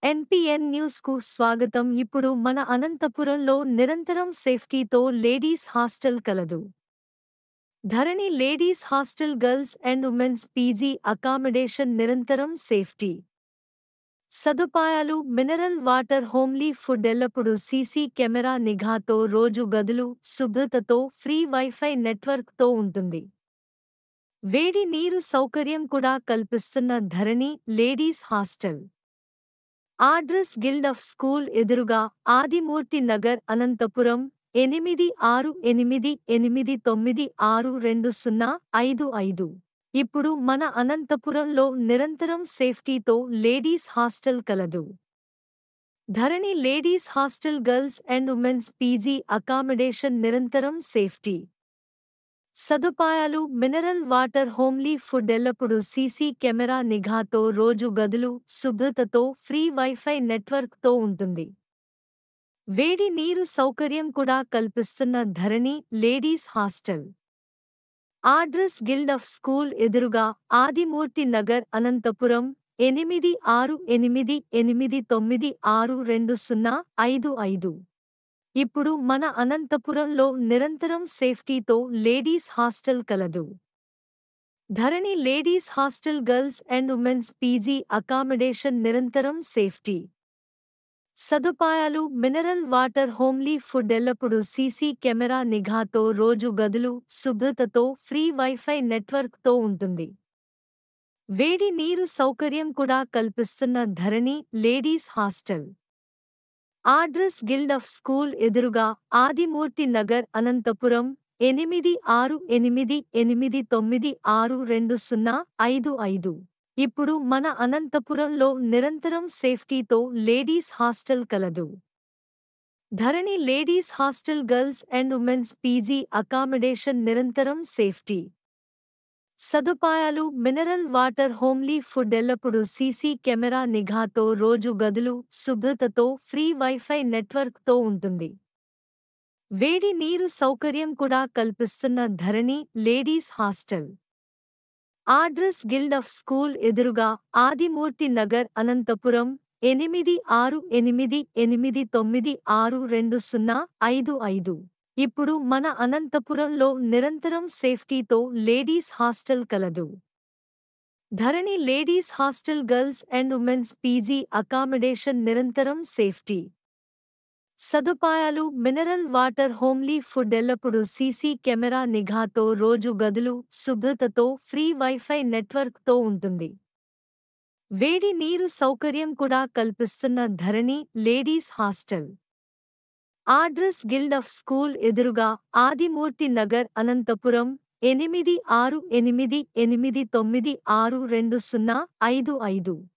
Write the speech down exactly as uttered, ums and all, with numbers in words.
NPN news కు స్వాగతం. ఇప్పుడు మన అనంతపురంలో నిరంతరం సేఫ్టీతో లేడీస్ హాస్టల్ కలదు. Dharani ladies hostel girls and womens PG accommodation నిరంతరం సేఫ్టీ సదుపాయాలు మినరల్ వాటర్ హోమ్లీ ఫుడ్ ఎల్లప్పుడూ సీసీ కెమెరా నిఘాతో రోజు గదులు శుభ్రతతో ఫ్రీ వైఫై నెట్వర్క్ తో ఉంటుంది. వేడి నీరు సౌకర్యం కూడా కల్పిస్తున్న Dharani ladies hostel address guild of school ఎదురుగా ఆదిమూర్తి నగర్ అనంతపురం ఎనిమిది ఆరు ఎనిమిది ఎనిమిది తొమ్మిది ఆరు రెండు సున్నా ఐదు ఐదు. ఇప్పుడు మన అనంతపురంలో నిరంతరం సేఫ్టీతో లేడీస్ హాస్టల్ కలదు. Dharani ladies hostel girls and womens PG accommodation నిరంతరం సేఫ్టీ సదుపాయాలు మినరల్ వాటర్ హోమ్లీ ఫుడ్ ఎల్లప్పుడూ సీసీ కెమెరా నిఘాతో రోజు గదులు శుభ్రతతో ఫ్రీ వైఫై నెట్వర్క్ తో ఉంటుంది. వేడి నీరు సౌకర్యం కూడా కల్పిస్తున్న Dharani ladies hostel address guild of school ఎదురుగా ఆదిమూర్తి నగర్ అనంతపురం ఎనిమిది ఆరు ఎనిమిది ఎనిమిది తొమ్మిది ఆరు రెండు సున్నా ఐదు ఐదు. ఇప్పుడు మన అనంతపురంలో నిరంతరం సేఫ్టీతో లేడీస్ హాస్టల్ కలదు. Dharani ladies hostel girls and womens PG accommodation నిరంతరం సేఫ్టీ సదుపాయాలు మినరల్ వాటర్ హోమ్లీ ఫుడ్ ఎల్లప్పుడూ సీసీ కెమెరా నిఘాతో రోజు గదులు శుభ్రతతో ఫ్రీ వైఫై నెట్వర్క్ తో ఉంటుంది. వేడి నీరు సౌకర్యం కూడా కల్పిస్తున్న Dharani ladies hostel address guild of school ఎదురుగా ఆదిమూర్తి నగర్ అనంతపురం ఎనిమిది ఆరు ఎనిమిది ఎనిమిది తొమ్మిది ఆరు రెండు సున్నా ఐదు ఐదు. ఇప్పుడు మన అనంతపురంలో నిరంతరం సేఫ్టీతో లేడీస్ హాస్టల్ కలదు. Dharani ladies hostel girls and womens PG accommodation నిరంతరం సేఫ్టీ సదుపాయాలు మినరల్ వాటర్ హోమ్లీ ఫుడ్ ఎల్లప్పుడూ సీసీ కెమెరా నిఘాతో రోజు గదులు శుభ్రతతో ఫ్రీ వైఫై నెట్వర్క్ తో ఉంటుంది. వేడి నీరు సౌకర్యం కూడా కల్పిస్తున్న Dharani ladies hostel address guild of school ఎదురుగా ఆదిమూర్తి నగర్ అనంతపురం ఎనిమిది ఆరు ఎనిమిది ఎనిమిది తొమ్మిది ఆరు రెండు సున్నా ఐదు ఐదు. ఇప్పుడు మన అనంతపురంలో నిరంతరం సేఫ్టీతో లేడీస్ హాస్టల్ కలదు. Dharani ladies hostel girls and womens PG accommodation నిరంతరం సేఫ్టీ సదుపాయాలు మినరల్ వాటర్ హోమ్లీ ఫుడ్ ఎల్లప్పుడూ సీసీ కెమెరా నిఘాతో రోజు గదులు శుభ్రతతో ఫ్రీ వైఫై నెట్వర్క్ తో ఉంటుంది. వేడి నీరు సౌకర్యం కూడా కల్పిస్తున్న Dharani ladies hostel address guild of school ఎదురుగా ఆదిమూర్తి నగర్ అనంతపురం ఎనిమిది ఆరు ఎనిమిది ఎనిమిది తొమ్మిది ఆరు రెండు సున్నా ఐదు ఐదు.